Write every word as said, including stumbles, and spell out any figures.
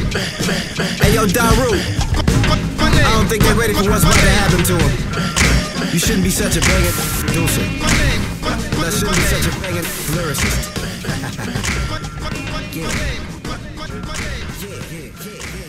Hey yo, Daru, I don't think they're ready for what's about to happen to him. You shouldn't be such a banging producer. That shouldn't be such a banging lyricist. Yeah. Yeah, yeah, yeah.